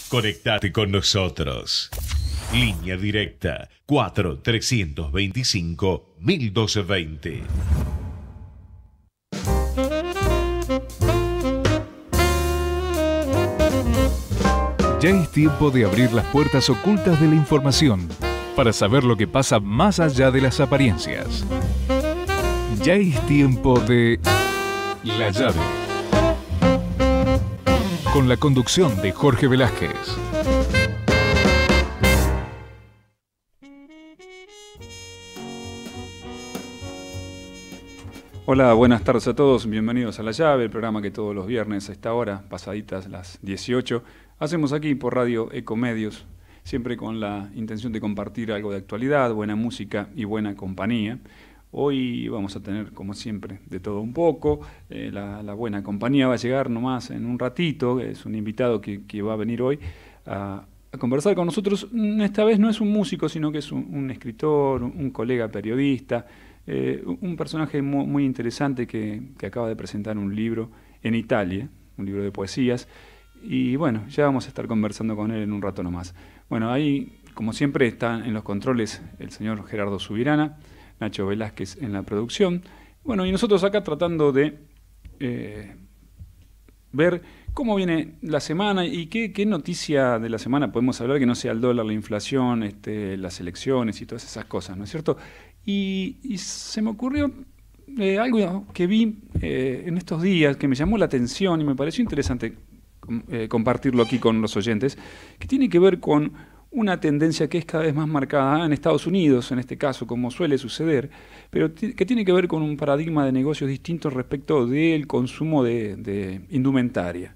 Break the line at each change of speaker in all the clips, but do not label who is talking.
Conectate con nosotros. Línea directa 4-325-1220.
Ya es tiempo de abrir las puertas ocultas de la información para saber lo que pasa más allá de las apariencias. Ya es tiempo de La Llave, con la conducción de Jorge Velázquez.
Hola, buenas tardes a todos, bienvenidos a La Llave, el programa que todos los viernes a esta hora, pasaditas las 18, hacemos aquí por Radio Ecomedios, siempre con la intención de compartir algo de actualidad, buena música y buena compañía. Hoy vamos a tener, como siempre, de todo un poco. La buena compañía va a llegar nomás en un ratito, es un invitado que va a venir hoy a conversar con nosotros. Esta vez no es un músico, sino que es un escritor, un colega periodista, un personaje muy interesante que acaba de presentar un libro en Italia, un libro de poesías, y bueno, ya vamos a estar conversando con él en un rato nomás. Bueno, ahí, como siempre, están en los controles el señor Gerardo Subirana, Nacho Velázquez en la producción. Bueno, y nosotros acá tratando de ver cómo viene la semana y qué noticia de la semana podemos hablar que no sea el dólar, la inflación, las elecciones y todas esas cosas, ¿no es cierto? Y se me ocurrió algo que vi en estos días que me llamó la atención y me pareció interesante compartirlo aquí con los oyentes, que tiene que ver con una tendencia que es cada vez más marcada en Estados Unidos, en este caso, como suele suceder, pero que tiene que ver con un paradigma de negocios distintos respecto del consumo de indumentaria.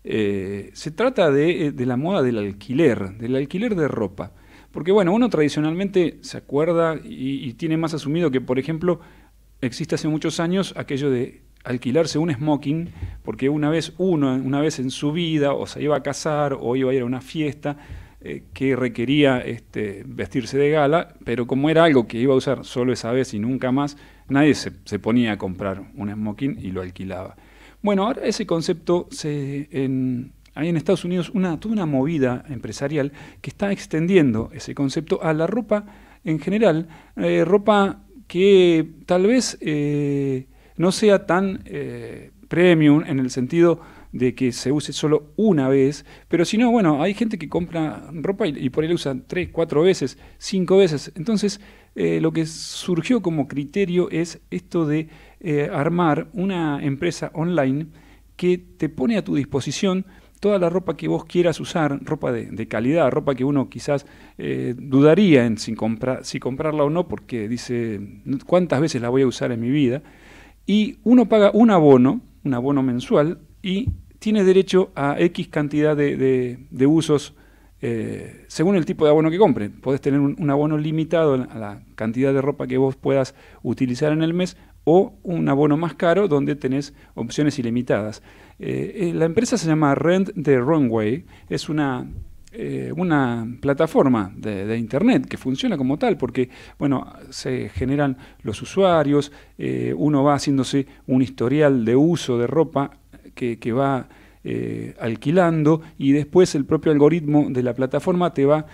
Se trata de la moda del alquiler de ropa. Porque bueno, uno tradicionalmente se acuerda y tiene más asumido que, por ejemplo, existe hace muchos años aquello de alquilarse un smoking, porque una vez en su vida o se iba a casar o iba a ir a una fiesta que requería vestirse de gala, pero como era algo que iba a usar solo esa vez y nunca más, nadie se ponía a comprar un smoking y lo alquilaba. Bueno, ahora ese concepto hay en Estados Unidos toda una movida empresarial que está extendiendo ese concepto a la ropa en general, ropa que tal vez no sea tan premium en el sentido de que se use solo una vez, pero si no, bueno, hay gente que compra ropa y por ahí la usa 3, 4 veces, 5 veces. Entonces, lo que surgió como criterio es esto de armar una empresa online que te pone a tu disposición toda la ropa que vos quieras usar, ropa de calidad, ropa que uno quizás dudaría en si comprarla o no, porque dice, ¿cuántas veces la voy a usar en mi vida? Y uno paga un abono mensual, y tiene derecho a X cantidad de usos según el tipo de abono que compre. Podés tener un abono limitado a la cantidad de ropa que vos puedas utilizar en el mes, o un abono más caro donde tenés opciones ilimitadas. La empresa se llama Rent the Runway, es una plataforma de internet que funciona como tal, porque bueno, se generan los usuarios, uno va haciéndose un historial de uso de ropa que va alquilando, y después el propio algoritmo de la plataforma te va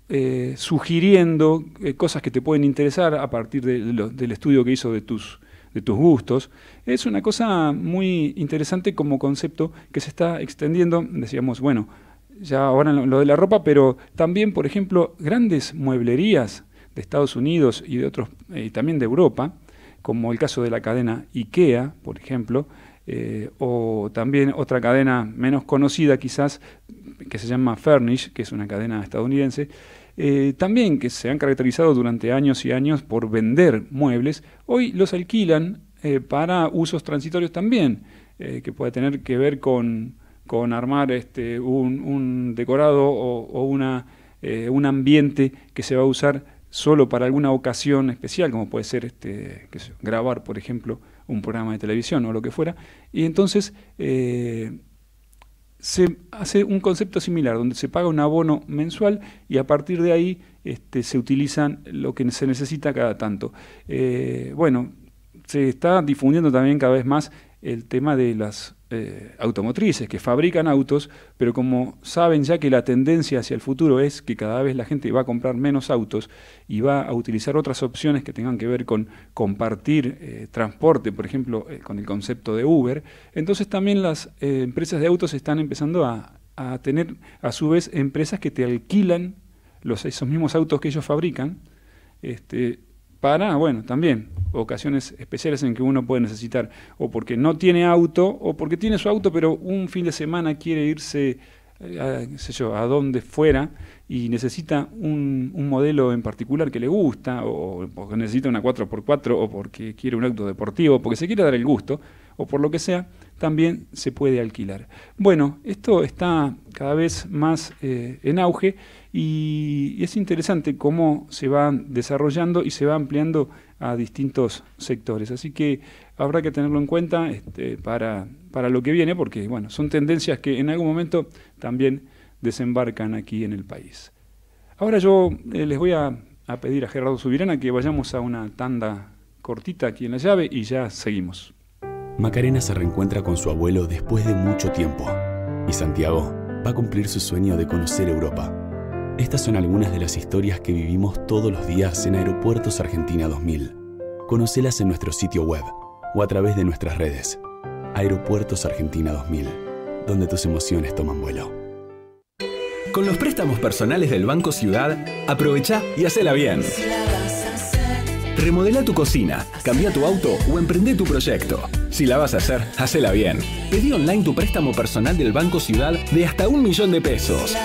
sugiriendo cosas que te pueden interesar a partir del estudio que hizo de tus gustos. Es una cosa muy interesante como concepto que se está extendiendo. Decíamos, bueno, ya ahora lo de la ropa, pero también, por ejemplo, grandes mueblerías de Estados Unidos y de otros, y también de Europa, como el caso de la cadena IKEA, por ejemplo, o también otra cadena menos conocida quizás, que se llama Furnish, que es una cadena estadounidense, también que se han caracterizado durante años y años por vender muebles, hoy los alquilan para usos transitorios también, que puede tener que ver con armar un decorado o un ambiente que se va a usar solo para alguna ocasión especial, como puede ser grabar, por ejemplo, un programa de televisión o lo que fuera, y entonces se hace un concepto similar, donde se paga un abono mensual y a partir de ahí se utilizan lo que se necesita cada tanto. Bueno, se está difundiendo también cada vez más el tema de las automotrices que fabrican autos, pero como saben ya que la tendencia hacia el futuro es que cada vez la gente va a comprar menos autos y va a utilizar otras opciones que tengan que ver con compartir transporte, por ejemplo, con el concepto de Uber, entonces también las empresas de autos están empezando a tener a su vez empresas que te alquilan esos mismos autos que ellos fabrican, para, bueno, también ocasiones especiales en que uno puede necesitar, o porque no tiene auto, o porque tiene su auto, pero un fin de semana quiere irse, qué sé yo, a donde fuera, y necesita un modelo en particular que le gusta, o porque necesita una 4x4, o porque quiere un auto deportivo, o porque se quiere dar el gusto, o por lo que sea, también se puede alquilar. Bueno, esto está cada vez más en auge, y es interesante cómo se va desarrollando y se va ampliando a distintos sectores. Así que habrá que tenerlo en cuenta para lo que viene, porque bueno, son tendencias que en algún momento también desembarcan aquí en el país. Ahora yo les voy a pedir a Gerardo Subirana que vayamos a una tanda cortita aquí en La Llave y ya seguimos.
Macarena se reencuentra con su abuelo después de mucho tiempo y Santiago va a cumplir su sueño de conocer Europa. Estas son algunas de las historias que vivimos todos los días en Aeropuertos Argentina 2000. Conocelas en nuestro sitio web o a través de nuestras redes. Aeropuertos Argentina 2000, donde tus emociones toman vuelo.
Con los préstamos personales del Banco Ciudad, aprovecha y hacela bien. Remodela tu cocina, cambia tu auto o emprende tu proyecto. Si la vas a hacer, hacela bien. Pedí online tu préstamo personal del Banco Ciudad de hasta 1 millón de pesos.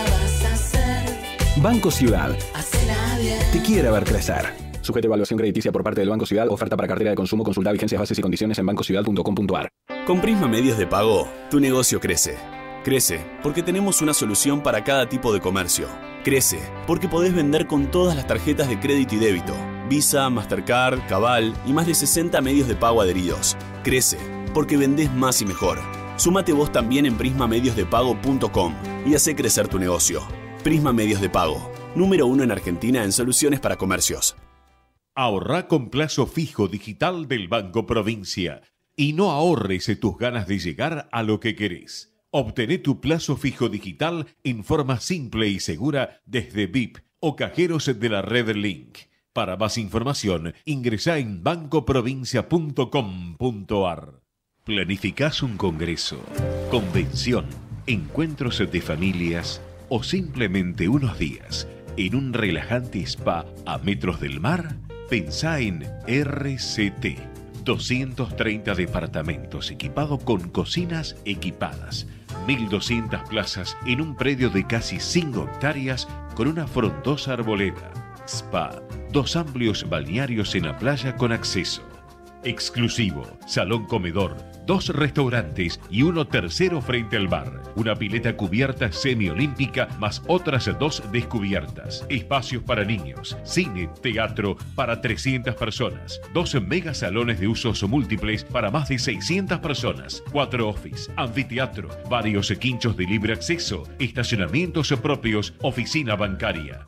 Banco Ciudad. Te quiere ver crecer. Sujeto a evaluación crediticia por parte del Banco Ciudad. Oferta para cartera de consumo. Consulta vigencias, bases y condiciones en bancociudad.com.ar.
Con Prisma Medios de Pago, tu negocio crece. Crece porque tenemos una solución para cada tipo de comercio. Crece porque podés vender con todas las tarjetas de crédito y débito. Visa, Mastercard, Cabal y más de 60 medios de pago adheridos. Crece porque vendés más y mejor. Súmate vos también en prismamediosdepago.com y hacé crecer tu negocio. Prisma Medios de Pago, número 1 en Argentina en soluciones para comercios.
Ahorrá con plazo fijo digital del Banco Provincia y no ahorres tus ganas de llegar a lo que querés. Obtené tu plazo fijo digital en forma simple y segura desde VIP o cajeros de la red Link. Para más información, ingresá en bancoprovincia.com.ar. ¿Planificás un congreso, convención, encuentros de familias o simplemente unos días en un relajante spa a metros del mar? Pensá en RCT. 230 departamentos equipados con cocinas equipadas. 1.200 plazas en un predio de casi 5 hectáreas con una frondosa arboleda. Spa, 2 amplios balnearios en la playa con acceso. Exclusivo, salón comedor, 2 restaurantes y uno tercero frente al bar. Una pileta cubierta semiolímpica más otras 2 descubiertas. Espacios para niños, cine, teatro para 300 personas. 2 megasalones de usos múltiples para más de 600 personas. 4 office, anfiteatro, varios quinchos de libre acceso, estacionamientos propios, oficina bancaria.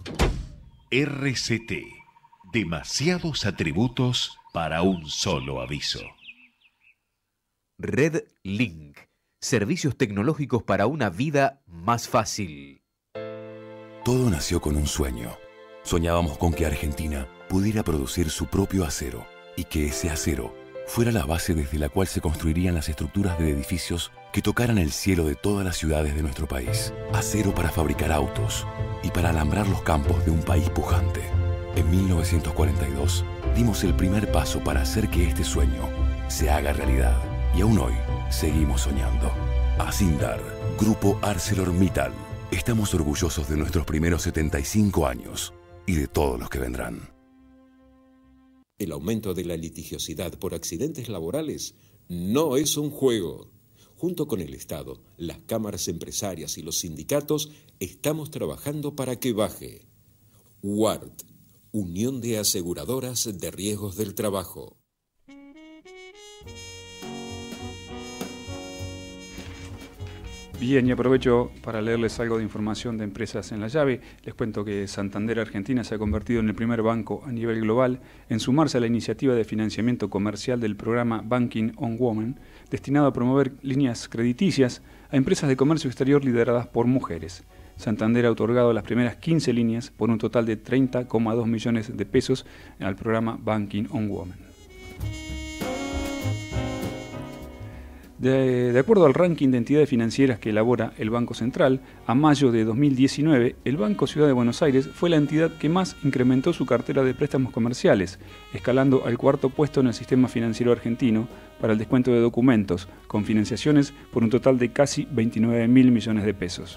RCT. Demasiados atributos para un solo aviso.
Red Link. Servicios tecnológicos para una vida más fácil.
Todo nació con un sueño. Soñábamos con que Argentina pudiera producir su propio acero y que ese acero fuera la base desde la cual se construirían las estructuras de edificios que tocaran el cielo de todas las ciudades de nuestro país. Acero para fabricar autos y para alambrar los campos de un país pujante. En 1942 dimos el primer paso para hacer que este sueño se haga realidad. Y aún hoy seguimos soñando. Asindar, Grupo ArcelorMittal. Estamos orgullosos de nuestros primeros 75 años y de todos los que vendrán.
El aumento de la litigiosidad por accidentes laborales no es un juego. Junto con el Estado, las cámaras empresarias y los sindicatos estamos trabajando para que baje. WART, Unión de Aseguradoras de Riesgos del Trabajo.
Bien, y aprovecho para leerles algo de información de Empresas en la Llave. Les cuento que Santander Argentina se ha convertido en el primer banco a nivel global en sumarse a la iniciativa de financiamiento comercial del programa Banking on Women, destinado a promover líneas crediticias a empresas de comercio exterior lideradas por mujeres. Santander ha otorgado las primeras 15 líneas por un total de 30,2 millones de pesos al programa Banking on Women. De acuerdo al ranking de entidades financieras que elabora el Banco Central, a mayo de 2019, el Banco Ciudad de Buenos Aires fue la entidad que más incrementó su cartera de préstamos comerciales, escalando al cuarto puesto en el sistema financiero argentino para el descuento de documentos, con financiaciones por un total de casi 29.000 millones de pesos.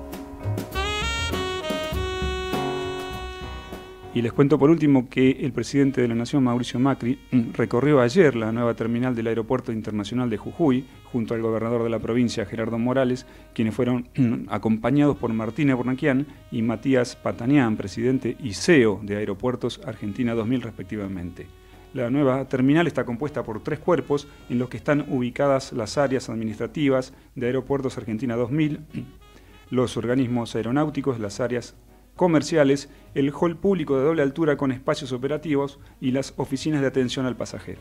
Y les cuento por último que el presidente de la Nación, Mauricio Macri, recorrió ayer la nueva terminal del Aeropuerto Internacional de Jujuy, junto al gobernador de la provincia, Gerardo Morales, quienes fueron acompañados por Martín Bornaquian y Matías Patanián, presidente y CEO de Aeropuertos Argentina 2000 respectivamente. La nueva terminal está compuesta por 3 cuerpos en los que están ubicadas las áreas administrativas de Aeropuertos Argentina 2000, los organismos aeronáuticos, las áreas comerciales, el hall público de doble altura con espacios operativos y las oficinas de atención al pasajero.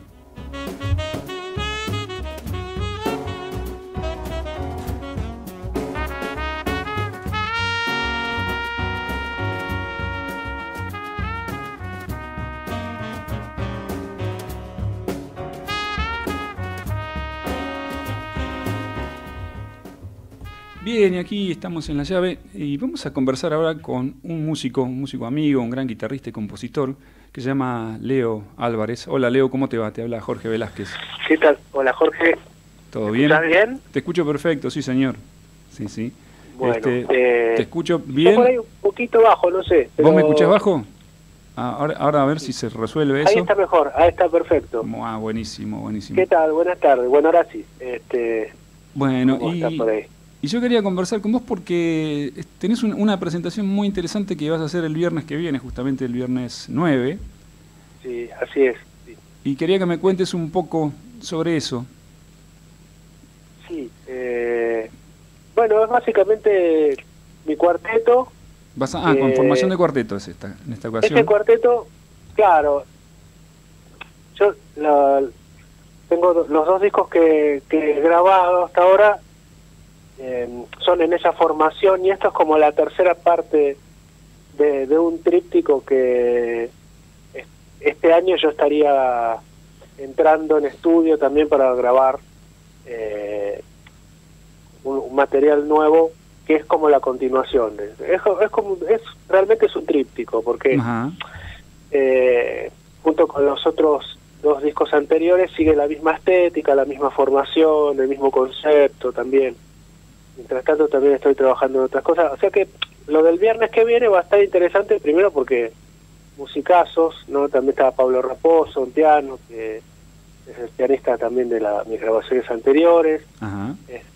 Bien, y aquí estamos en La Llave y vamos a conversar ahora con un músico amigo, un gran guitarrista y compositor que se llama Leo Álvarez. Hola Leo, ¿cómo te va? Te habla Jorge Velázquez.
¿Qué tal? Hola Jorge.
¿Todo bien?
¿Estás bien?
Te escucho perfecto, sí señor. Sí, sí.
Bueno,
te escucho bien.
Por ahí un poquito bajo, no sé.
Pero... ¿Vos me escuchás bajo? Ahora a ver si se resuelve eso.
Ahí está mejor, ahí está perfecto.
Buenísimo, buenísimo.
¿Qué tal? Buenas tardes. Bueno, ahora sí.
Bueno, y yo quería conversar con vos porque tenés una presentación muy interesante que vas a hacer el viernes que viene, justamente el viernes 9.
Sí, así es. Sí.
Y quería que me cuentes un poco sobre eso.
Sí. Bueno, es básicamente mi cuarteto.
Con formación de cuarteto es en esta ocasión.
Este cuarteto, claro. Yo tengo los 2 discos que he grabado hasta ahora. Son en esa formación y esto es como la tercera parte de un tríptico que este año yo estaría entrando en estudio también para grabar un material nuevo que es como la continuación. Realmente es un tríptico porque junto con los otros 2 discos anteriores sigue la misma estética, la misma formación, el mismo concepto también. Mientras tanto también estoy trabajando en otras cosas, o sea que lo del viernes que viene va a estar interesante, primero porque musicazos, ¿no? También está Pablo Raposo, un piano, que es el pianista también de mis grabaciones anteriores.
Ajá.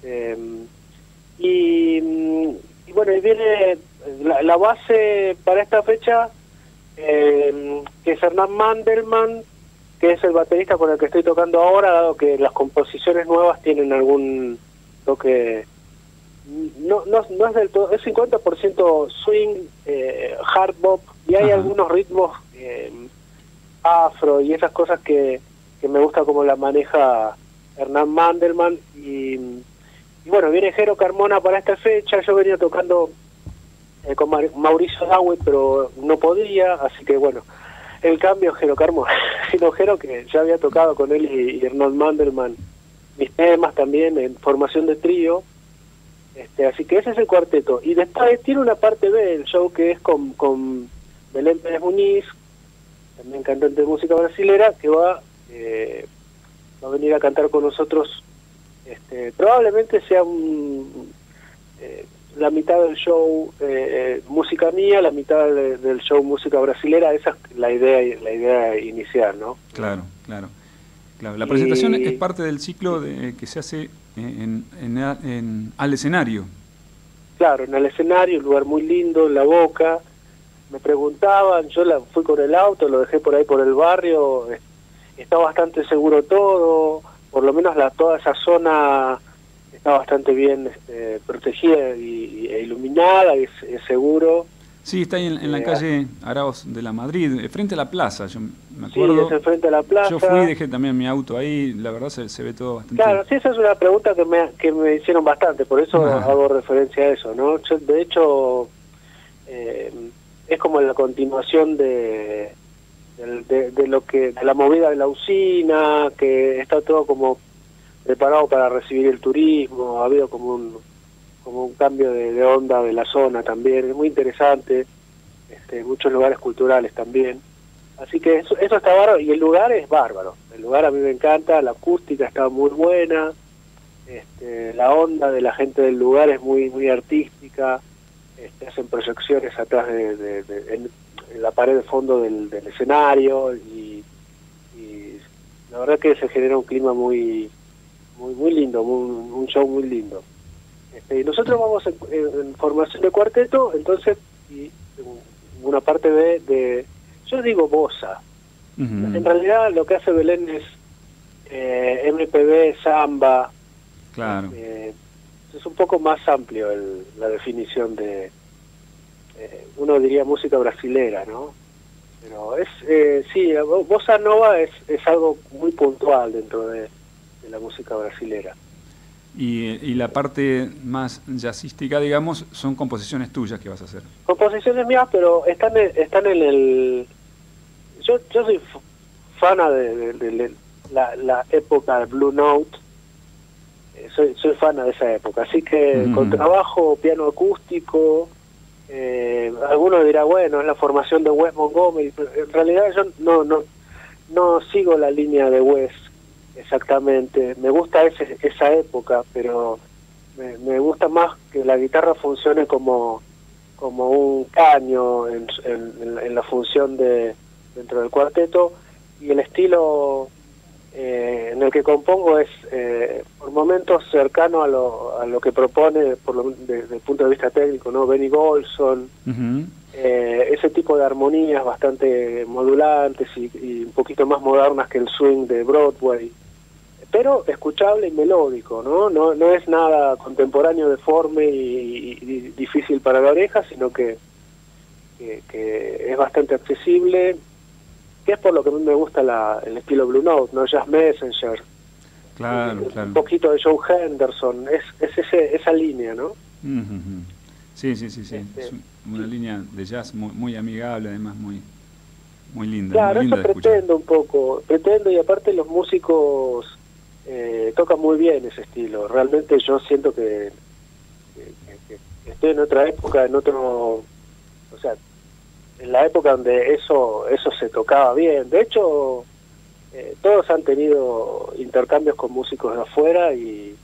Y bueno, y viene la base para esta fecha, que es Hernán Mandelman, que es el baterista con el que estoy tocando ahora, dado que las composiciones nuevas tienen algún toque... No es del todo, es 50% swing, hard bop, y hay algunos ritmos afro y esas cosas que me gusta como la maneja Hernán Mandelman. Y bueno, viene Jero Carmona para esta fecha. Yo venía tocando con Mauricio Dawit, pero no podía, así que bueno, el cambio es Jero Carmona. Sino Jero, que ya había tocado con él y Hernán Mandelman mis temas también en formación de trío. Así que ese es el cuarteto. Y después tiene una parte B del show que es con Belén Pérez Muñiz, también cantante de música brasilera, que va a venir a cantar con nosotros. Probablemente sea la mitad del show música mía, la mitad del show música brasilera. Esa es la idea inicial, ¿no?
Claro. La presentación es parte del ciclo que se hace al escenario.
Claro, en el escenario, un lugar muy lindo, en La Boca. Me preguntaban, yo fui con el auto, lo dejé por ahí por el barrio, está bastante seguro todo, por lo menos toda esa zona está bastante bien protegida e iluminada, es seguro.
Sí, está ahí en la calle Arauz de la Madrid, frente a la plaza, yo me acuerdo.
Sí, es enfrente a la plaza.
Yo fui y dejé también mi auto ahí, la verdad se ve todo bastante...
Claro, sí, esa es una pregunta que me hicieron bastante, por eso hago referencia a eso, ¿no? Yo, de hecho, es como la continuación de la movida de la usina, que está todo como preparado para recibir el turismo, ha habido como un cambio de onda de la zona también, es muy interesante, muchos lugares culturales también, así que eso está bárbaro, y el lugar es bárbaro, el lugar a mí me encanta, la acústica está muy buena, la onda de la gente del lugar es muy muy artística, hacen proyecciones atrás en la pared de fondo del escenario, y la verdad que se genera un clima muy lindo, un show muy lindo. Y nosotros vamos en formación de cuarteto, entonces, y una parte yo digo bossa. En realidad lo que hace Belén es MPB, samba.
Claro.
Es un poco más amplio la definición de, uno diría música brasilera, ¿no? Pero sí, bossa nova es algo muy puntual dentro de la música brasilera.
Y la parte más jazzística, digamos, son composiciones tuyas que vas a hacer.
Composiciones mías, pero están en el... Yo soy fana de la época de Blue Note, soy fana de esa época, así que con trabajo, piano acústico, alguno dirá, bueno, es la formación de Wes Montgomery, pero en realidad yo no sigo la línea de Wes exactamente, me gusta esa época, pero me gusta más que la guitarra funcione como un caño en la función dentro del cuarteto, y el estilo en el que compongo es por momentos cercano a lo que propone desde el punto de vista técnico, ¿no? Benny Golson, ese tipo de armonías bastante modulantes y un poquito más modernas que el swing de Broadway, pero escuchable y melódico, ¿no? No es nada contemporáneo, deforme y difícil para la oreja, sino que es bastante accesible, que es por lo que a mí me gusta el estilo Blue Note, ¿no? Jazz Messenger,
claro.
Un poquito de Joe Henderson, es esa línea, ¿no?
Sí. Es una línea de jazz muy amigable, además muy linda.
Claro,
muy linda
eso pretendo, y aparte los músicos tocan muy bien ese estilo. Realmente yo siento que estoy en otra época, o sea, en la época donde eso se tocaba bien. De hecho, todos han tenido intercambios con músicos de afuera y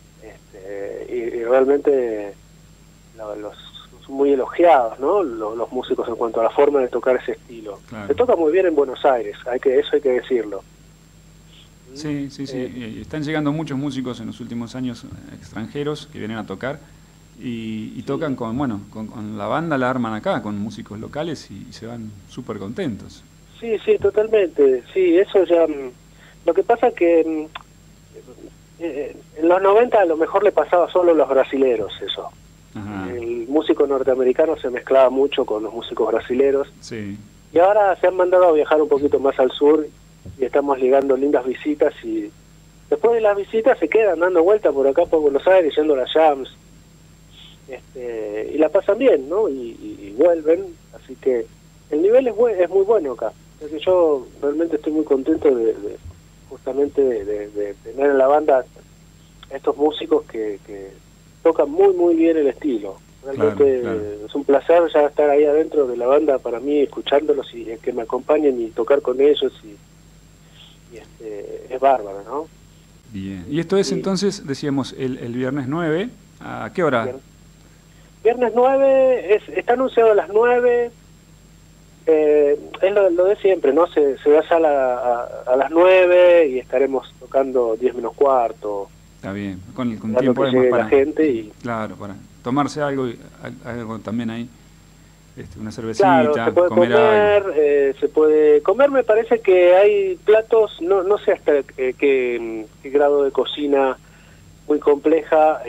realmente los son muy elogiados, ¿no? Los músicos en cuanto a la forma de tocar ese estilo. Claro. Se toca muy bien en Buenos Aires, eso hay que decirlo.
Sí. Están llegando muchos músicos en los últimos años extranjeros que vienen a tocar y tocan con la banda, la arman acá, con músicos locales y se van súper contentos.
Sí, totalmente. Sí, eso ya... Lo que pasa que en los 90 a lo mejor le pasaba solo a los brasileros eso. Ajá. El músico norteamericano se mezclaba mucho con los músicos brasileros.
Sí.
Y ahora se han mandado a viajar un poquito más al sur y estamos ligando lindas visitas, y después de las visitas se quedan dando vueltas por acá por Buenos Aires, yendo a las jams, y la pasan bien, ¿no? Y vuelven, así que el nivel es muy bueno acá. Así que yo realmente estoy muy contento justamente de tener en la banda estos músicos que tocan muy bien el estilo. Realmente claro. Es un placer ya estar ahí adentro de la banda para mí, escuchándolos y que me acompañen y tocar con ellos, y es bárbaro, ¿no?
Bien. Y esto es entonces, decíamos, el viernes 9, ¿a qué hora?
Viernes 9, está anunciado a las 9, es lo de siempre, ¿no? Se da sala a las 9 y estaremos tocando 10 menos cuarto.
Está bien, con tiempo además para
la gente
claro, para tomarse algo también ahí, una cervecita,
claro, se puede comer, se puede comer. Me parece que hay platos, no sé hasta qué grado de cocina muy compleja,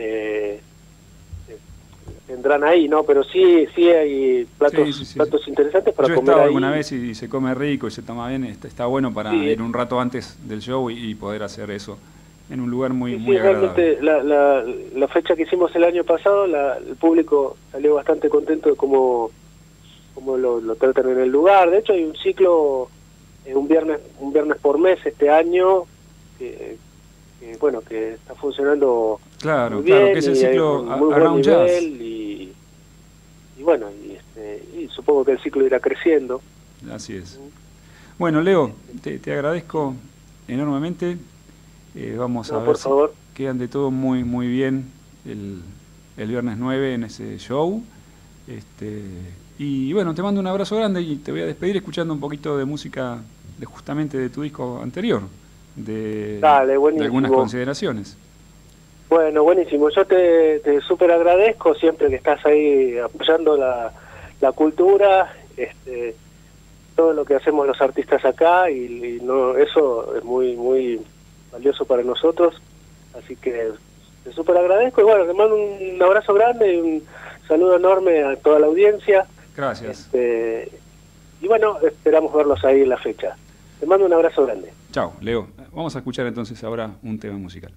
tendrán ahí, ¿no? Pero sí hay platos interesantes para
Yo
comer
he estado
ahí.
alguna vez y se come rico y se toma bien, está bueno para ir un rato antes del show y poder hacer eso en un lugar muy agradable.
Realmente la fecha que hicimos el año pasado, el público salió bastante contento de cómo lo tratan en el lugar. De hecho hay un ciclo, un viernes por mes este año, que está funcionando muy bien,
que es el ciclo
muy
Around
buen
Jazz.
nivel y supongo que el ciclo irá creciendo.
Así es. Bueno, Leo, te agradezco enormemente. Vamos a ver si que ande todo muy bien el viernes 9 en ese show. Y bueno, te mando un abrazo grande y te voy a despedir escuchando un poquito de música justamente de tu disco anterior, de algunas consideraciones.
Bueno, buenísimo. Yo te súper agradezco siempre que estás ahí apoyando la cultura, todo lo que hacemos los artistas acá, y no, eso es muy valioso para nosotros, así que te súper agradezco y bueno, te mando un abrazo grande y un saludo enorme a toda la audiencia.
Gracias.
Y bueno, esperamos verlos ahí en la fecha. Te mando un abrazo grande.
Chao, Leo. Vamos a escuchar entonces ahora un tema musical.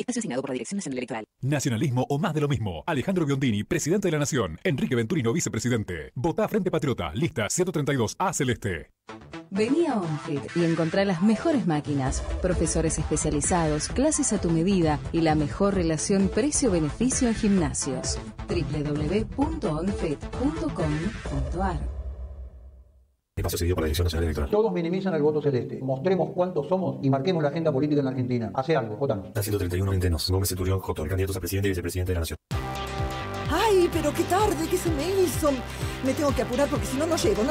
Espacio asignado por la Dirección Nacional Electoral.
Nacionalismo o más de lo mismo. Alejandro Biondini, presidente de la Nación. Enrique Venturino, vicepresidente. Votá Frente Patriota. Lista 132A Celeste.
Vení a OnFit y encontrá las mejores máquinas, profesores especializados, clases a tu medida y la mejor relación precio-beneficio en gimnasios. www.onfit.com.ar.
Espacio cedido por la Dirección Nacional Electoral.
Todos minimizan el voto celeste. Mostremos cuántos somos y marquemos la agenda política en la Argentina. Hace algo, votanos.
La 131 Ventenos. Gómez Centurión J. Candidatos a presidente y vicepresidente de la Nación.
¡Ay, pero qué tarde! ¿Qué se me hizo? Me tengo que apurar porque si no, no llego.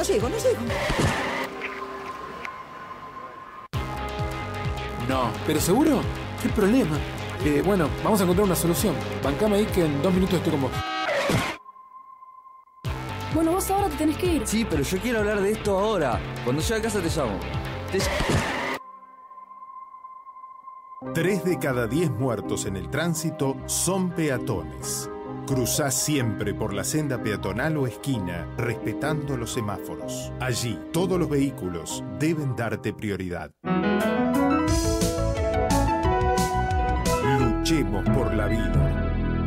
No. ¿Pero seguro? ¿Qué problema? Bueno, vamos a encontrar una solución. Bancame ahí que en 2 minutos estoy con vos.
Bueno, vos ahora te tenés que ir.
Sí, pero yo quiero hablar de esto ahora. Cuando llegue a casa te llamo.
3 de cada 10 muertos en el tránsito son peatones. Cruzá siempre por la senda peatonal o esquina, respetando los semáforos. Allí, todos los vehículos deben darte prioridad. Luchemos por la vida.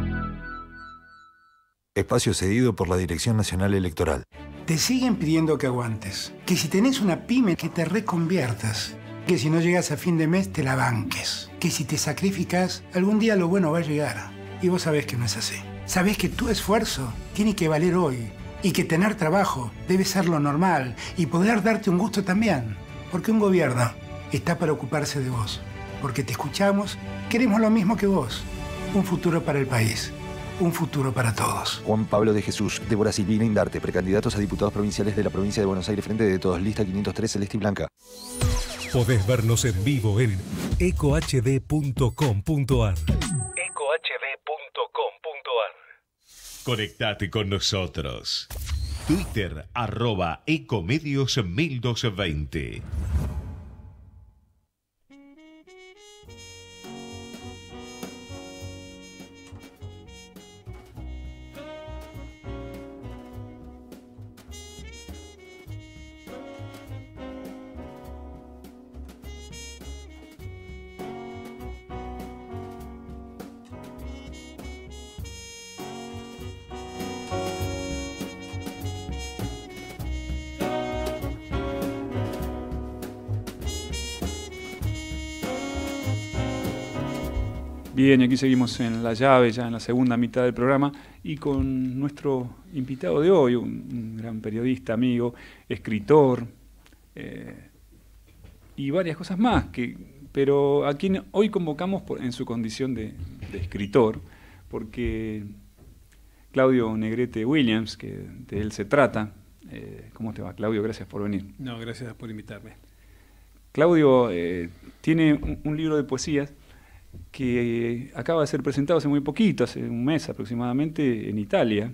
Espacio cedido por la Dirección Nacional Electoral.
Te siguen pidiendo que aguantes, que si tenés una pyme que te reconviertas, que si no llegas a fin de mes te la banques, que si te sacrificas algún día lo bueno va a llegar. Y vos sabés que no es así. Sabés que tu esfuerzo tiene que valer hoy y que tener trabajo debe ser lo normal y poder darte un gusto también, porque un gobierno está para ocuparse de vos, porque te escuchamos, queremos lo mismo que vos, un futuro para el país. Un futuro para todos.
Juan Pablo de Jesús, Débora Silvina Indarte, precandidatos a diputados provinciales de la provincia de Buenos Aires, Frente de Todos, lista 503, celeste y blanca.
Podés vernos en vivo en ecohd.com.ar.
Conectate con nosotros. Twitter @ecomedios1220.
Bien, y aquí seguimos en La Llave, ya en la segunda mitad del programa, y con nuestro invitado de hoy, un gran periodista, amigo, escritor, y varias cosas más, pero a quien hoy convocamos en su condición de escritor, porque Claudio Negrete Williams, que de él se trata. ¿Cómo te va, Claudio? Gracias por venir.
No, gracias por invitarme.
Claudio tiene un libro de poesías que acaba de ser presentado hace muy poquito, hace un mes aproximadamente, en Italia.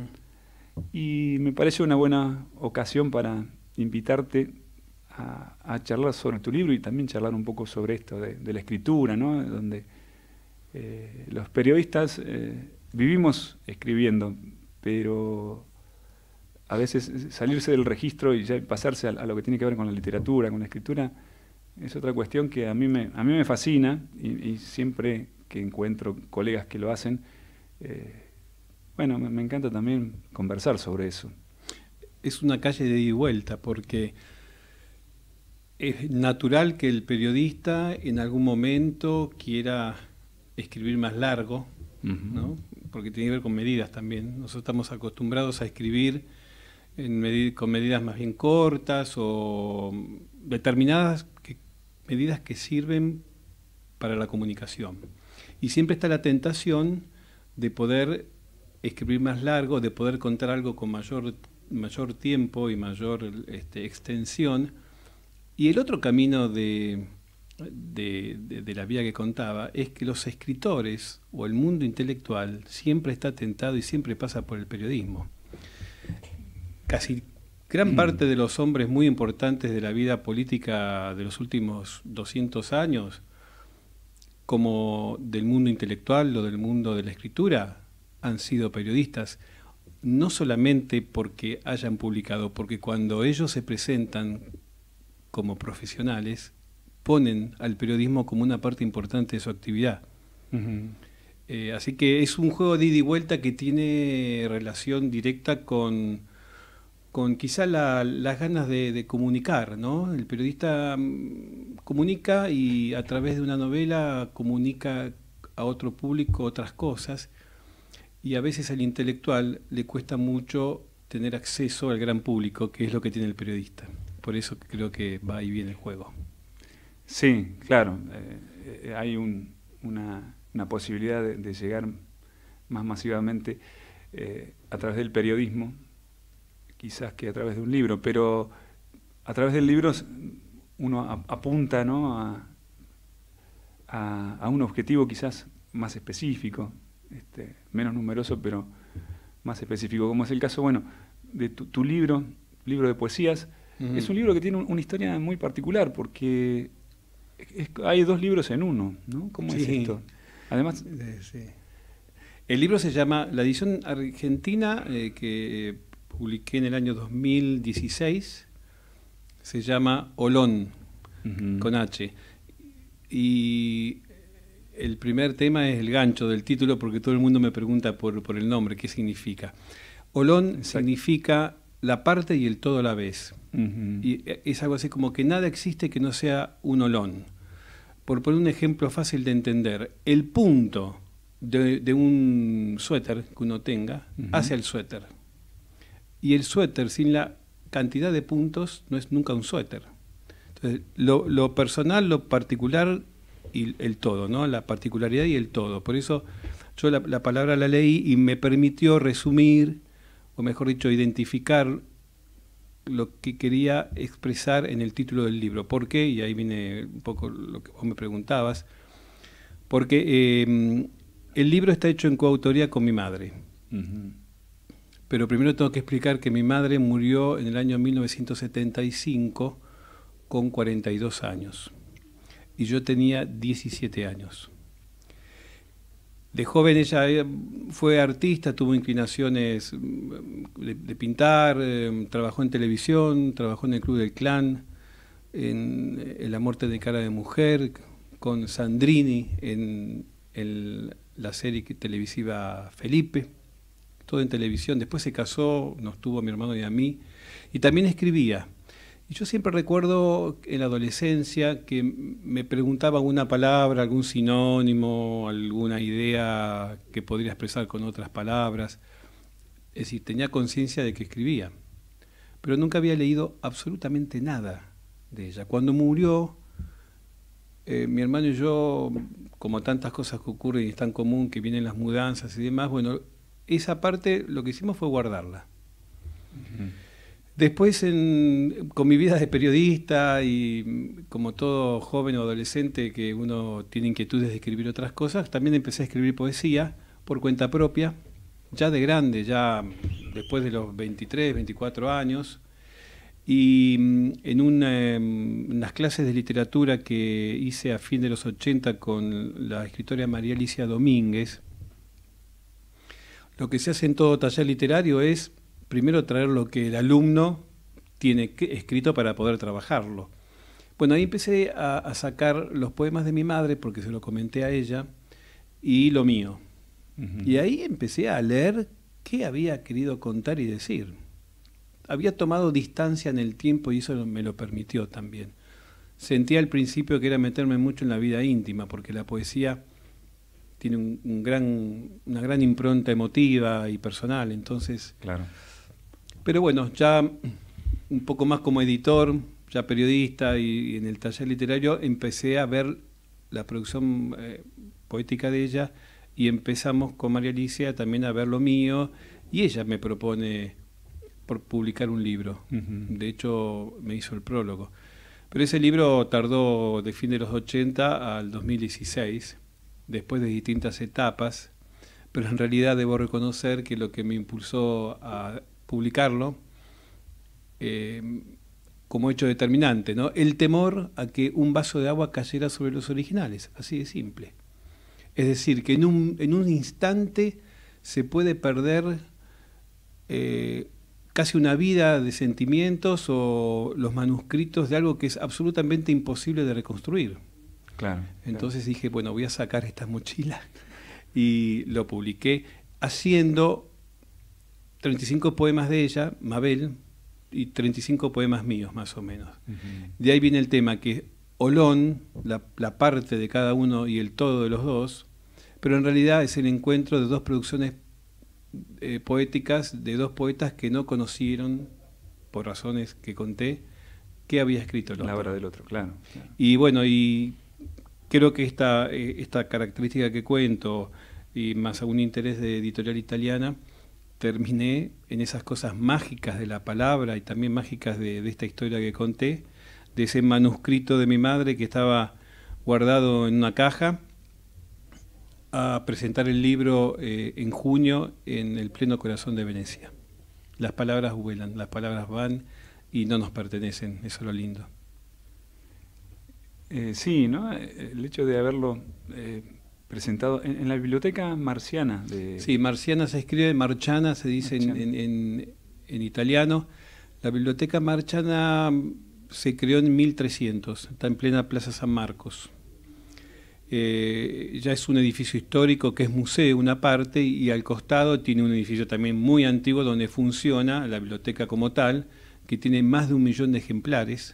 Y me parece una buena ocasión para invitarte a charlar sobre tu libro y también charlar un poco sobre esto de la escritura, ¿no? Donde los periodistas vivimos escribiendo, pero a veces salirse del registro y ya pasarse a lo que tiene que ver con la literatura, con la escritura, es otra cuestión que a mí me fascina, y siempre que encuentro colegas que lo hacen, bueno, me encanta también conversar sobre eso.
Es una calle de ida y vuelta, porque es natural que el periodista en algún momento quiera escribir más largo, ¿no? Porque tiene que ver con medidas también. Nosotros estamos acostumbrados a escribir con medidas más bien cortas o determinadas medidas que sirven para la comunicación. Y siempre está la tentación de poder escribir más largo, de poder contar algo con mayor tiempo y mayor extensión. Y el otro camino de la vía que contaba es que los escritores o el mundo intelectual siempre está tentado y siempre pasa por el periodismo. Casi gran parte de los hombres muy importantes de la vida política de los últimos 200 años, como del mundo intelectual o del mundo de la escritura, han sido periodistas, no solamente porque hayan publicado, porque cuando ellos se presentan como profesionales, ponen al periodismo como una parte importante de su actividad. Así que es un juego de ida y vuelta que tiene relación directa con quizá las ganas de comunicar, ¿no? El periodista comunica y a través de una novela comunica a otro público otras cosas, y a veces al intelectual le cuesta mucho tener acceso al gran público, que es lo que tiene el periodista. Por eso creo que va y viene el juego.
Sí, claro. Hay una posibilidad de llegar más masivamente a través del periodismo, quizás que a través de un libro, pero a través del libro uno apunta, ¿no?, a un objetivo quizás más específico, menos numeroso, pero más específico, como es el caso, bueno, de tu libro de poesías. Es un libro que tiene una historia muy particular, porque hay 2 libros en uno, ¿no? ¿Cómo es esto? Además,
sí. El libro se llama, la edición argentina que publiqué en el año 2016, se llama Olón, con H. Y el primer tema es el gancho del título, porque todo el mundo me pregunta por el nombre, ¿qué significa? Olón significa la parte y el todo a la vez. Y es algo así como que nada existe que no sea un olón. Por poner un ejemplo fácil de entender, el punto de un suéter que uno tenga hace el suéter. Y el suéter sin la cantidad de puntos no es nunca un suéter. Entonces, lo personal, lo particular y el todo, ¿no? La particularidad y el todo. Por eso yo la palabra la leí y me permitió resumir, o mejor dicho, identificar lo que quería expresar en el título del libro. ¿Por qué? Y ahí viene un poco lo que vos me preguntabas. Porque el libro está hecho en coautoría con mi madre. Pero primero tengo que explicar que mi madre murió en el año 1975 con 42 años. Y yo tenía 17 años. De joven ella fue artista, tuvo inclinaciones de pintar, trabajó en televisión, trabajó en el Club del Clan, en La muerte de cara de mujer, con Sandrini en la serie televisiva Felipe, todo en televisión. Después se casó, nos tuvo a mi hermano y a mí, y también escribía. Y yo siempre recuerdo en la adolescencia que me preguntaban una palabra, algún sinónimo, alguna idea que podría expresar con otras palabras. Es decir, tenía conciencia de que escribía, pero nunca había leído absolutamente nada de ella. Cuando murió, mi hermano y yo, como tantas cosas que ocurren y es tan común, que vienen las mudanzas y demás, bueno, esa parte lo que hicimos fue guardarla. Después, con mi vida de periodista y como todo joven o adolescente que uno tiene inquietudes de escribir otras cosas, también empecé a escribir poesía por cuenta propia, ya de grande, ya después de los 23, 24 años, y en unas clases de literatura que hice a fin de los 80 con la escritora María Alicia Domínguez. Lo que se hace en todo taller literario es primero traer lo que el alumno tiene escrito para poder trabajarlo. Bueno, ahí empecé a sacar los poemas de mi madre, porque se lo comenté a ella, y lo mío. Y ahí empecé a leer qué había querido contar y decir. Había tomado distancia en el tiempo y eso me lo permitió también. Sentía al principio que era meterme mucho en la vida íntima, porque la poesía tiene una gran impronta emotiva y personal, entonces...
Claro.
Pero bueno, ya un poco más como editor, ya periodista y en el taller literario, empecé a ver la producción poética de ella y empezamos con María Alicia también a ver lo mío y ella me propone por publicar un libro. De hecho, me hizo el prólogo. Pero ese libro tardó de fin de los 80 al 2016, después de distintas etapas, pero en realidad debo reconocer que lo que me impulsó a publicarlo como hecho determinante, ¿no? El temor a que un vaso de agua cayera sobre los originales, así de simple. Es decir, que en un instante se puede perder casi una vida de sentimientos o los manuscritos de algo que es absolutamente imposible de reconstruir.
Claro.
Entonces dije, bueno, voy a sacar estas mochilas y lo publiqué haciendo 35 poemas de ella, Mabel, y 35 poemas míos, más o menos. De ahí viene el tema, que Olón, la parte de cada uno y el todo de los dos, pero en realidad es el encuentro de dos producciones poéticas de dos poetas que no conocieron, por razones que conté, que había escrito el otro.
La obra del otro, claro.
Y bueno, y creo que esta característica que cuento, y más algún interés de editorial italiana, terminé en esas cosas mágicas de la palabra y también mágicas de esta historia que conté, de ese manuscrito de mi madre que estaba guardado en una caja, a presentar el libro en junio en el pleno corazón de Venecia. Las palabras vuelan, las palabras van y no nos pertenecen, eso es lo lindo.
Sí, ¿no? El hecho de haberlo presentado en la biblioteca marciana.
Sí, marciana se escribe, marciana se dice en italiano. La biblioteca marciana se creó en 1300, está en plena Plaza San Marcos. Ya es un edificio histórico que es museo, una parte, y al costado tiene un edificio también muy antiguo donde funciona la biblioteca como tal, que tiene más de 1 millón de ejemplares.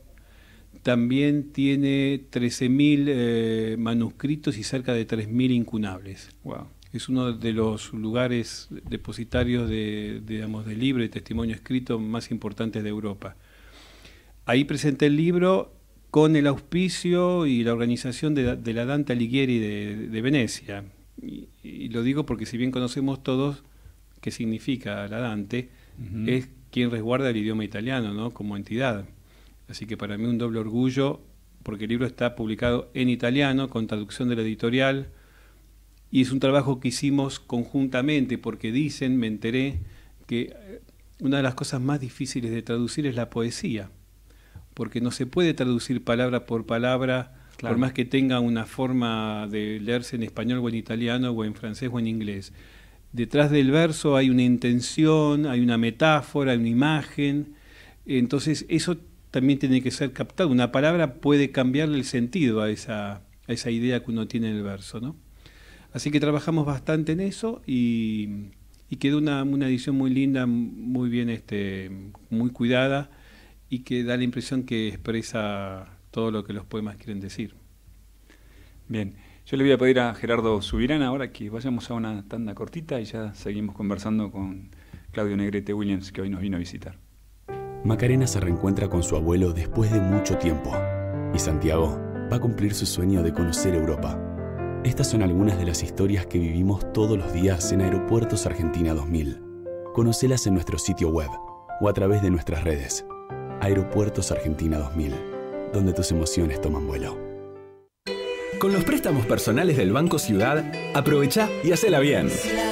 También tiene 13.000 manuscritos y cerca de 3.000 incunables.
Wow.
Es uno de los lugares depositarios de libro y testimonio escrito más importantes de Europa. Ahí presenté el libro con el auspicio y la organización de la Dante Alighieri de Venecia. Y lo digo porque si bien conocemos todos qué significa la Dante, es quien resguarda el idioma italiano, ¿no?, como entidad. Así que para mí un doble orgullo, porque el libro está publicado en italiano, con traducción de la editorial, y es un trabajo que hicimos conjuntamente, porque dicen, me enteré, que una de las cosas más difíciles de traducir es la poesía, porque no se puede traducir palabra por palabra, claro, por más que tenga una forma de leerse en español o en italiano o en francés o en inglés. Detrás del verso hay una intención, hay una metáfora, hay una imagen, entonces eso también tiene que ser captado. Una palabra puede cambiarle el sentido a esa idea que uno tiene en el verso, ¿no? Así que trabajamos bastante en eso y quedó una edición muy linda, muy bien, muy cuidada, y que da la impresión que expresa todo lo que los poemas quieren decir.
Bien, yo le voy a pedir a Gerardo Subirán ahora que vayamos a una tanda cortita y ya seguimos conversando con Claudio Negrete Williams, que hoy nos vino a visitar.
Macarena se reencuentra con su abuelo después de mucho tiempo, y Santiago va a cumplir su sueño de conocer Europa. Estas son algunas de las historias que vivimos todos los días en Aeropuertos Argentina 2000. Conocelas en nuestro sitio web o a través de nuestras redes. Aeropuertos Argentina 2000, donde tus emociones toman vuelo.
Con los préstamos personales del Banco Ciudad, aprovecha y hacela bien.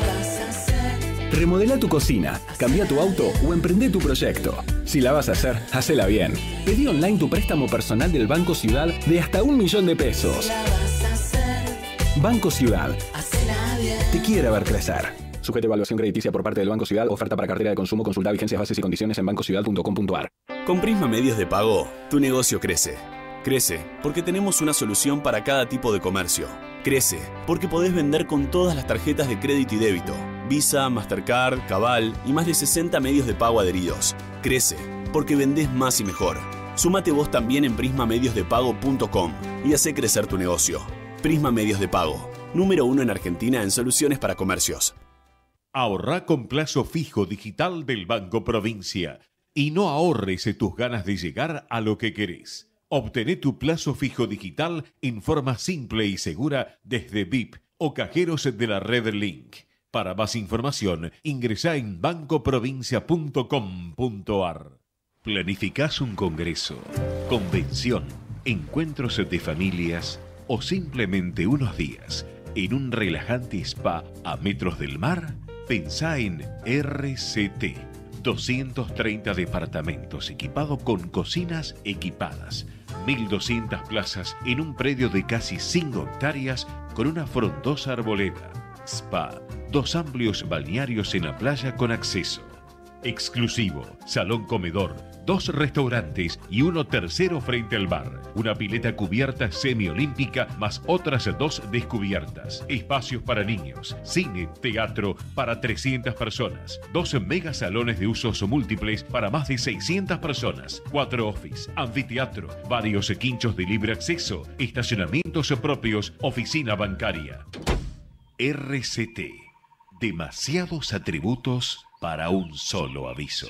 Remodela tu cocina, cambia tu auto o emprende tu proyecto. Si la vas a hacer, hacela bien. Pedí online tu préstamo personal del Banco Ciudad de hasta 1 millón de pesos. Banco Ciudad. Te quiere ver crecer. Sujeto a evaluación crediticia por parte del Banco Ciudad. Oferta para cartera de consumo. Consulta vigencias, bases y condiciones en bancociudad.com.ar.
Con Prisma Medios de Pago, tu negocio crece. Crece porque tenemos una solución para cada tipo de comercio. Crece porque podés vender con todas las tarjetas de crédito y débito, Visa, Mastercard, Cabal y más de 60 medios de pago adheridos. Crece porque vendés más y mejor. Súmate vos también en prismamediosdepago.com y hacé crecer tu negocio. Prisma Medios de Pago, número 1 en Argentina en soluciones para comercios.
Ahorrá con plazo fijo digital del Banco Provincia y no ahorres tus ganas de llegar a lo que querés. Obtené tu plazo fijo digital en forma simple y segura desde VIP o cajeros de la red Link. Para más información, ingresá en bancoprovincia.com.ar. ¿Planificás un congreso, convención, encuentros de familias o simplemente unos días en un relajante spa a metros del mar? Pensá en RCT. 230 departamentos equipados con cocinas equipadas, 1.200 plazas en un predio de casi 5 hectáreas con una frondosa arboleda, spa, 2 amplios balnearios en la playa con acceso, exclusivo, salón comedor, 2 restaurantes y uno tercero frente al bar. Una pileta cubierta semiolímpica más otras 2 descubiertas. Espacios para niños, cine, teatro para 300 personas. 2 megasalones de usos múltiples para más de 600 personas. 4 office, anfiteatro, varios quinchos de libre acceso, estacionamientos propios, oficina bancaria. RCT. Demasiados atributos para un solo aviso.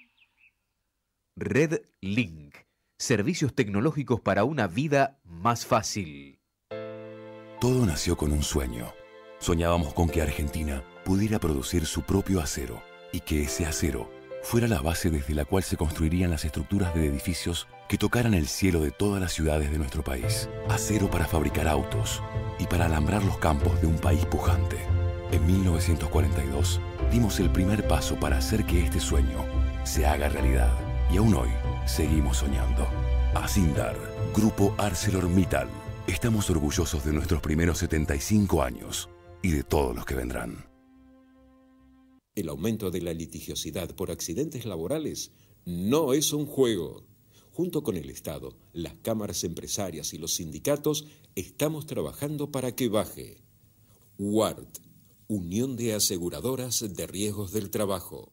Red Link. Servicios tecnológicos para una vida más fácil.
Todo nació con un sueño. Soñábamos con que Argentina pudiera producir su propio acero y que ese acero fuera la base desde la cual se construirían las estructuras de edificios que tocaran el cielo de todas las ciudades de nuestro país. Acero para fabricar autos y para alambrar los campos de un país pujante. En 1942 dimos el primer paso para hacer que este sueño se haga realidad. Y aún hoy seguimos soñando. Acindar, Grupo ArcelorMittal. Estamos orgullosos de nuestros primeros 75 años y de todos los que vendrán.
El aumento de la litigiosidad por accidentes laborales no es un juego. Junto con el Estado, las cámaras empresarias y los sindicatos estamos trabajando para que baje. UART, Unión de Aseguradoras de Riesgos del Trabajo.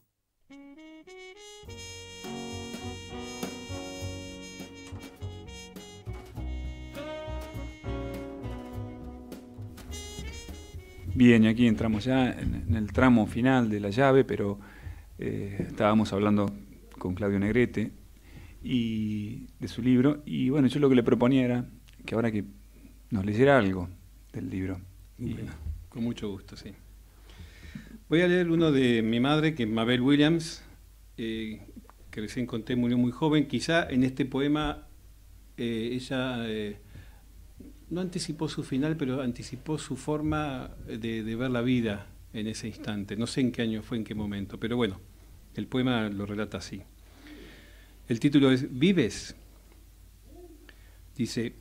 Bien, y aquí entramos ya en el tramo final de la llave, pero estábamos hablando con Claudio Negrete y de su libro, y bueno, yo lo que le proponía era que ahora que nos leyera algo del libro.
Bueno, con mucho gusto, sí. Voy a leer uno de mi madre, que es Mabel Williams, que recién conté, murió muy joven. Quizá en este poema ella no anticipó su final, pero anticipó su forma de ver la vida en ese instante. No sé en qué año fue, en qué momento, pero bueno, el poema lo relata así. El título es ¿Vives? Dice: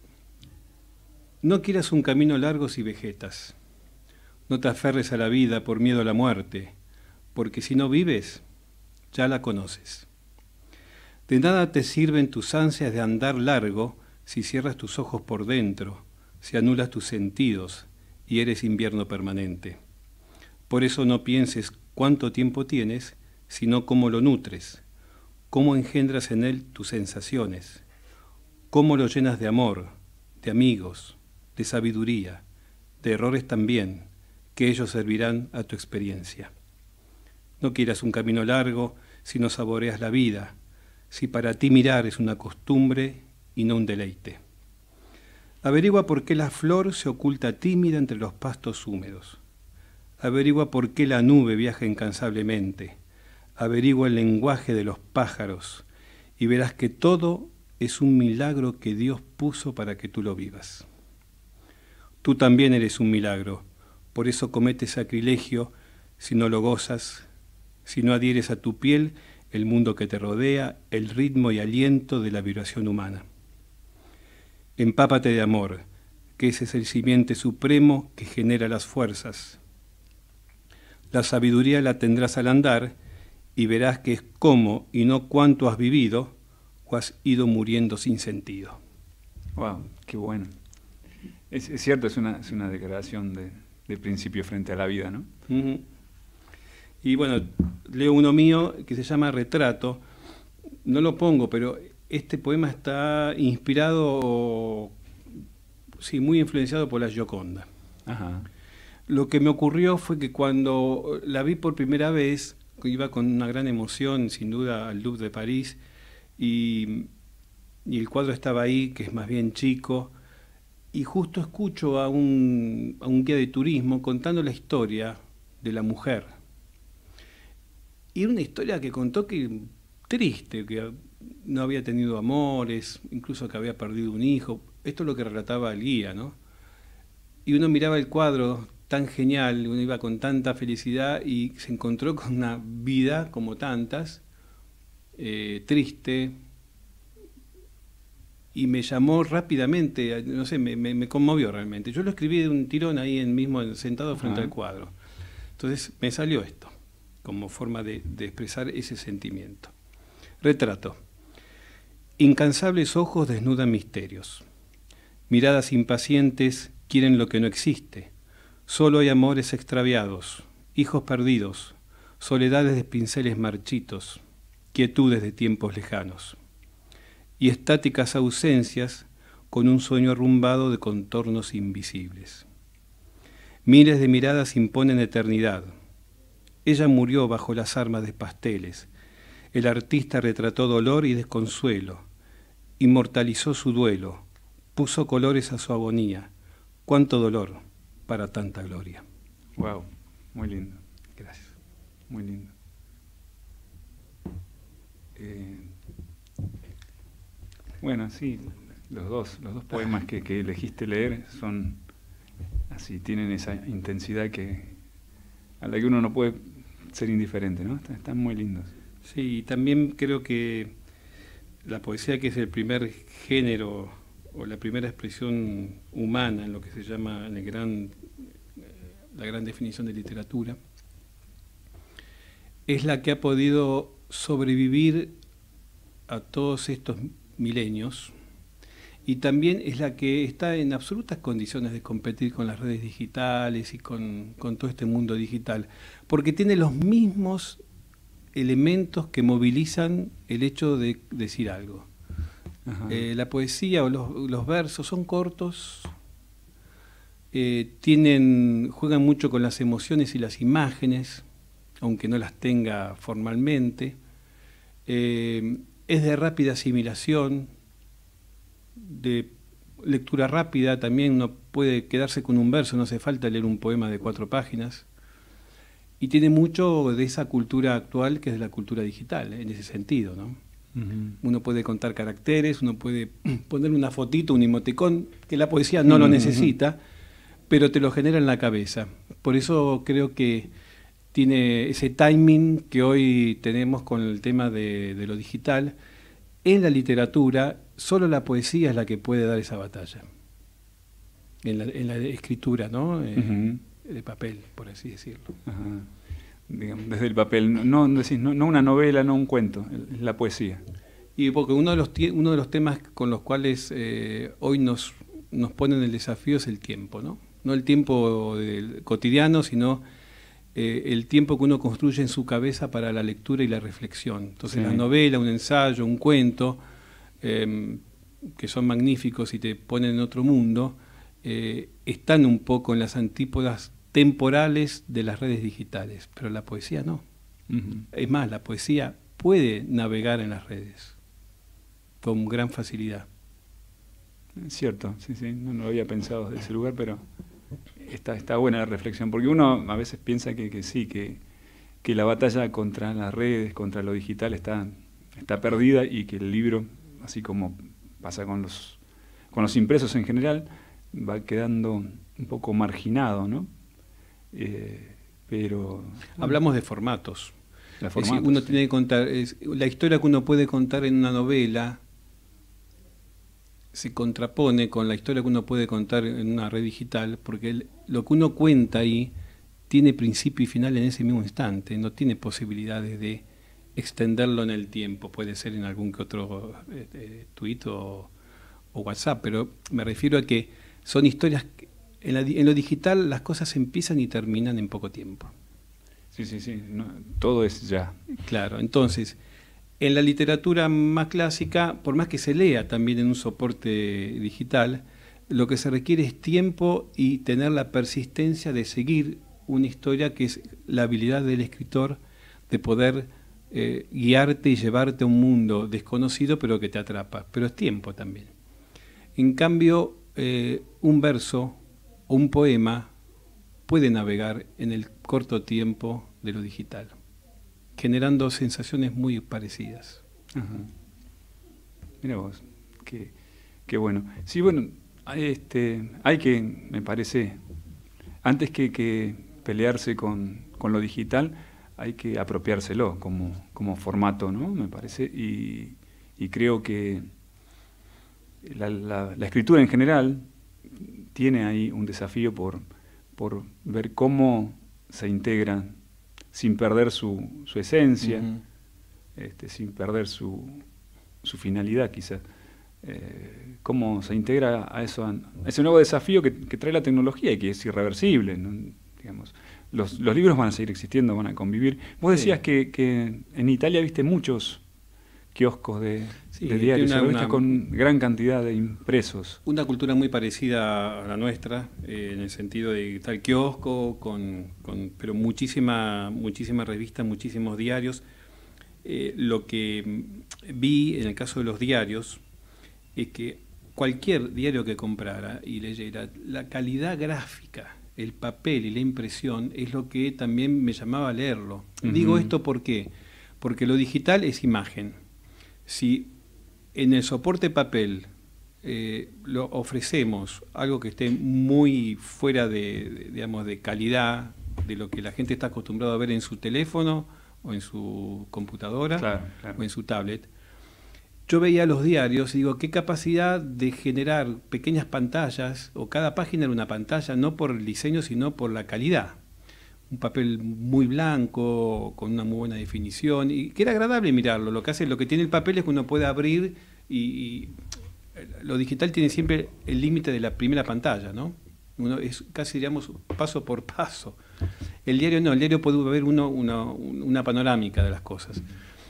no quieras un camino largo si vegetas. No te aferres a la vida por miedo a la muerte, porque si no vives, ya la conoces. De nada te sirven tus ansias de andar largo si cierras tus ojos por dentro, si anulas tus sentidos y eres invierno permanente. Por eso no pienses cuánto tiempo tienes, sino cómo lo nutres, cómo engendras en él tus sensaciones, cómo lo llenas de amor, de amigos, de sabiduría, de errores también, que ellos servirán a tu experiencia. No quieras un camino largo si no saboreas la vida, si para ti mirar es una costumbre y no un deleite. Averigua por qué la flor se oculta tímida entre los pastos húmedos. Averigua por qué la nube viaja incansablemente. Averigua el lenguaje de los pájaros y verás que todo es un milagro que Dios puso para que tú lo vivas. Tú también eres un milagro, por eso cometes sacrilegio si no lo gozas, si no adhieres a tu piel el mundo que te rodea, el ritmo y aliento de la vibración humana. Empápate de amor, que ese es el simiente supremo que genera las fuerzas. La sabiduría la tendrás al andar y verás que es cómo y no cuánto has vivido o has ido muriendo sin sentido.
Wow, qué bueno. Es cierto, es una declaración de principio frente a la vida, ¿no?
Uh-huh. Y bueno, leo uno mío que se llama Retrato. No lo pongo, pero este poema está inspirado, sí, muy influenciado por la Gioconda.
Ajá.
Lo que me ocurrió fue que cuando la vi por primera vez, iba con una gran emoción, sin duda, al Louvre de París, y el cuadro estaba ahí, que es más bien chico, y justo escucho a un guía de turismo contando la historia de la mujer. Y era una historia que contó que triste, que no había tenido amores, incluso que había perdido un hijo. Esto es lo que relataba el guía, ¿no? Y uno miraba el cuadro tan genial, uno iba con tanta felicidad y se encontró con una vida como tantas, triste, y me llamó rápidamente, no sé, me conmovió realmente. Yo lo escribí de un tirón ahí mismo sentado frente al cuadro. Entonces me salió esto, como forma de expresar ese sentimiento. Retrato. Incansables ojos desnudan misterios. Miradas impacientes quieren lo que no existe. Solo hay amores extraviados, hijos perdidos, soledades de pinceles marchitos, quietudes de tiempos lejanos. Y estáticas ausencias con un sueño arrumbado de contornos invisibles. Miles de miradas imponen eternidad. Ella murió bajo las armas de pasteles. El artista retrató dolor y desconsuelo. Inmortalizó su duelo. Puso colores a su agonía. Cuánto dolor para tanta gloria.
Wow, muy lindo. Gracias. Muy lindo. Bueno, sí, los dos poemas que elegiste leer son así, tienen esa intensidad a la que uno no puede ser indiferente, ¿no? Están muy lindos.
Sí, y también creo que la poesía, que es el primer género o la primera expresión humana en lo que se llama la gran definición de literatura, es la que ha podido sobrevivir a todos estos milenios, y también es la que está en absolutas condiciones de competir con las redes digitales y con todo este mundo digital, porque tiene los mismos elementos que movilizan el hecho de decir algo. La poesía o los versos son cortos, juegan mucho con las emociones y las imágenes, aunque no las tenga formalmente. Es de rápida asimilación, de lectura rápida. También uno puede quedarse con un verso, no hace falta leer un poema de 4 páginas. Y tiene mucho de esa cultura actual, que es la cultura digital, en ese sentido, ¿no? Uno puede contar caracteres, uno puede poner una fotito, un emoticón, que la poesía no lo necesita, pero te lo genera en la cabeza. Por eso creo que tiene ese timing que hoy tenemos con el tema de lo digital. En la literatura, solo la poesía es la que puede dar esa batalla. En la escritura, ¿no? De papel, por así decirlo.
Digamos, desde el papel, no una novela, no un cuento, es la poesía.
Y porque uno de los temas con los cuales hoy nos ponen el desafío es el tiempo, ¿no? No el tiempo cotidiano, sino el tiempo que uno construye en su cabeza para la lectura y la reflexión. Entonces, la novela, un ensayo, un cuento, que son magníficos y te ponen en otro mundo, están un poco en las antípodas temporales de las redes digitales, pero la poesía no. Es más, la poesía puede navegar en las redes con gran facilidad.
Es cierto, sí, no lo había pensado desde ese lugar, pero está buena la reflexión, porque uno a veces piensa que la batalla contra las redes, contra lo digital está perdida, y que el libro, así como pasa con los impresos en general, va quedando un poco marginado, ¿no? Pero
hablamos de formatos. Es decir, uno tiene que contar la historia que uno puede contar en una novela, se contrapone con la historia que uno puede contar en una red digital, porque lo que uno cuenta ahí tiene principio y final en ese mismo instante, no tiene posibilidades de extenderlo en el tiempo. Puede ser en algún que otro tuit o WhatsApp, pero me refiero a que son historias que en lo digital las cosas empiezan y terminan en poco tiempo.
Sí, no, todo es ya.
Claro, entonces, en la literatura más clásica, por más que se lea también en un soporte digital, lo que se requiere es tiempo y tener la persistencia de seguir una historia, que es la habilidad del escritor de poder guiarte y llevarte a un mundo desconocido, pero que te atrapa. Pero es tiempo también. En cambio, un verso o un poema puede navegar en el corto tiempo de lo digital, generando sensaciones muy parecidas.
Mira vos, qué bueno. Sí, bueno, hay que, me parece, antes que pelearse con lo digital, hay que apropiárselo como formato, ¿no? Me parece, y creo que la escritura en general tiene ahí un desafío por ver cómo se integran sin perder su esencia, sin perder su su finalidad quizás. Cómo se integra a eso, a ese nuevo desafío que trae la tecnología y que es irreversible, ¿no? Digamos, los libros van a seguir existiendo, van a convivir. Vos decías que en Italia viste muchos kioscos de diarios, con gran cantidad de impresos.
Una cultura muy parecida a la nuestra, en el sentido de tal kiosco, pero muchísima revista, muchísimos diarios. Lo que vi en el caso de los diarios es que cualquier diario que comprara y leyera, la calidad gráfica, el papel y la impresión es lo que también me llamaba a leerlo. Digo esto ¿por qué? Porque lo digital es imagen. Si en el soporte papel lo ofrecemos algo que esté muy fuera de calidad, de lo que la gente está acostumbrada a ver en su teléfono o en su computadora o en su tablet, yo veía los diarios y digo, qué capacidad de generar pequeñas pantallas, o cada página era una pantalla, no por el diseño, sino por la calidad. Un papel muy blanco, con una muy buena definición, y que era agradable mirarlo. Lo que tiene el papel es que uno puede abrir, y lo digital tiene siempre el límite de la primera pantalla, ¿no? Uno es casi, diríamos, paso por paso. El diario no, el diario puede ver una panorámica de las cosas.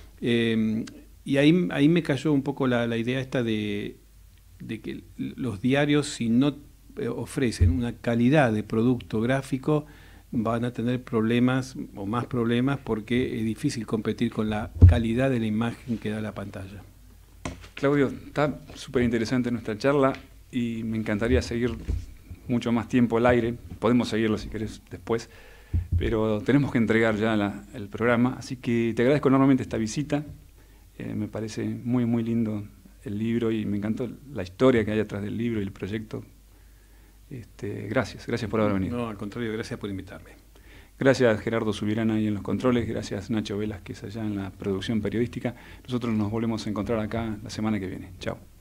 Y ahí me cayó un poco la idea esta de que los diarios, si no ofrecen una calidad de producto gráfico, van a tener problemas o más problemas, porque es difícil competir con la calidad de la imagen que da la pantalla.
Claudio, está súper interesante nuestra charla y me encantaría seguir mucho más tiempo al aire. Podemos seguirlo si querés después, pero tenemos que entregar ya el programa, así que te agradezco enormemente esta visita. Me parece muy, muy lindo el libro y me encantó la historia que hay atrás del libro y el proyecto. Gracias por haber venido.
No, al contrario, gracias por invitarme.
Gracias Gerardo Subirán ahí en los controles, gracias Nacho Velas, que es allá en la producción periodística. Nosotros nos volvemos a encontrar acá la semana que viene. Chao.